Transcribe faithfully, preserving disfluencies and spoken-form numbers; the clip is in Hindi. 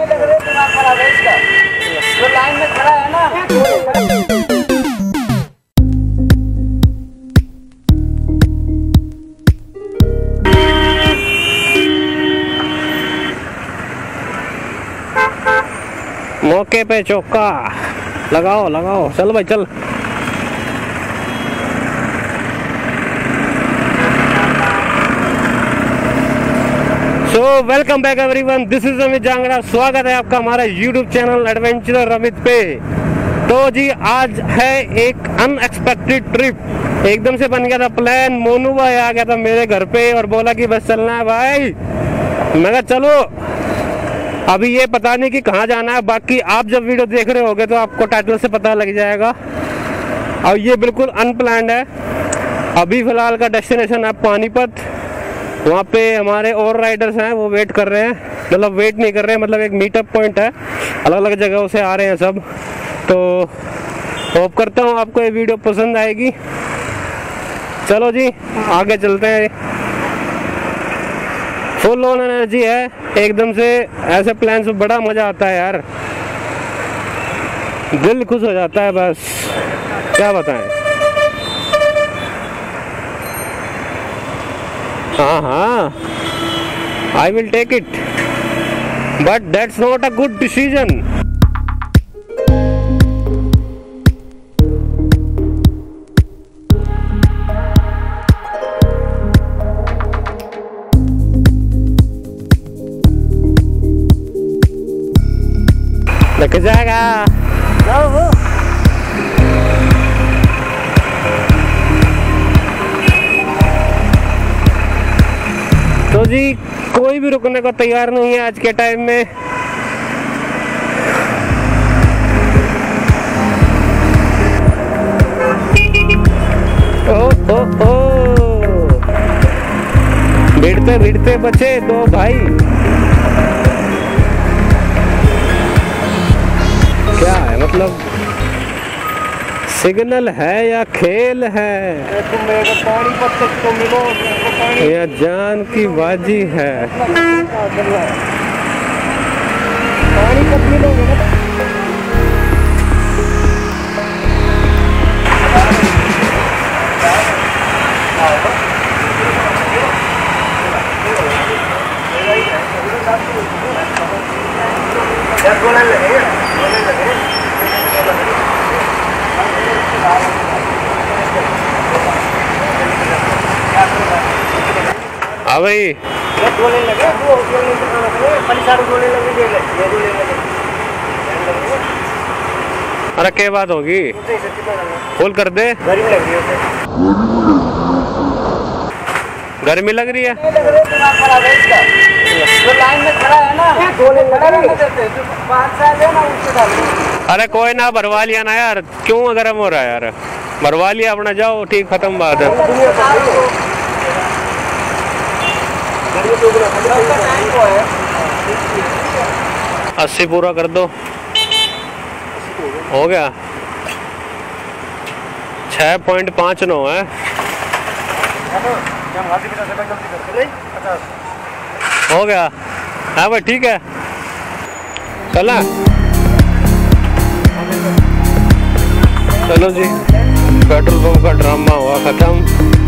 जो लाइन में खड़ा है ना। मौके पे चौका लगाओ लगाओ, चल भाई चल। So welcome back everyone, this is Amit Jangra. स्वागत है आपका हमारा यूट्यूब चैनल एडवेंचरर अमित पे। तो जी आज है एक अनएक्सपेक्टेड ट्रिप। एकदम से बन गया था प्लान। मोनू भाई आ गया था मेरे घर पे और बोला कि बस चलना है भाई। मैं कहा चलो। अभी ये पता नहीं कि कहाँ जाना है, बाकी आप जब वीडियो देख रहे होगे तो आपको टाइटल से पता लग जाएगा। और ये बिल्कुल अनप्लान्ड है। अभी फिलहाल का डेस्टिनेशन है पानीपत। वहाँ पे हमारे और राइडर्स हैं, वो वेट कर रहे हैं। मतलब वेट नहीं कर रहे हैं, मतलब एक मीटअप पॉइंट है, अलग अलग जगहों से आ रहे हैं सब। तो होप करता हूँ आपको ये वीडियो पसंद आएगी। चलो जी आगे चलते हैं। फुल ऑन एनर्जी है एकदम से। ऐसे प्लान से बड़ा मजा आता है यार, दिल खुश हो जाता है, बस क्या बताएं। हाँ हाँ, I will take it, but that's not a good decision. लग जाएगा। तो जी कोई भी रुकने को तैयार नहीं है आज के टाइम में। ओ ओ ओ भिड़ते भिड़ते बचे दो भाई। क्या है मतलब, सिग्नल है या खेल है? तुम मेरे पानी पत्ते तो मिलो, या जान की बाजी है? पानी कब मिलोगे ना? हाँ भाई गोले लगे, वो गोले लगे, पंचार गोले लगे, ये लगे, ये गोले लगे। अरे क्या बात होगी, फुल कर दे। गर्मी लग रही है, गर्मी लग रही है। जो लाइन में खड़ा है ना, गोले लगे पाँच साल है ना, उससे डालो। अरे कोई ना, भरवा लिया ना यार, क्यों गर्म हो रहा है यार, भरवा लिया अपना, जाओ ठीक खत्म बात है। अस्सी पूरा कर दो, हो गया। छः पॉइंट पाँच नौ है। हो गया, हाँ भाई ठीक है, चला। चलो जी, पेट्रोल पंप का ड्रामा हुआ खत्म।